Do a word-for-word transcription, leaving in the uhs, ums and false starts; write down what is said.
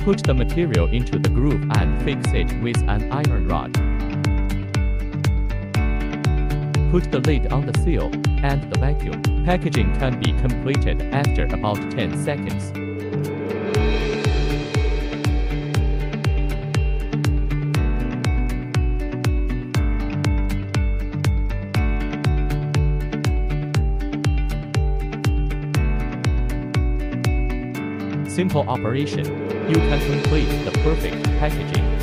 Put the material into the groove and fix it with an iron rod. Put the lid on the seal and the vacuum. Packaging can be completed after about ten seconds. Simple operation. You can complete the perfect packaging.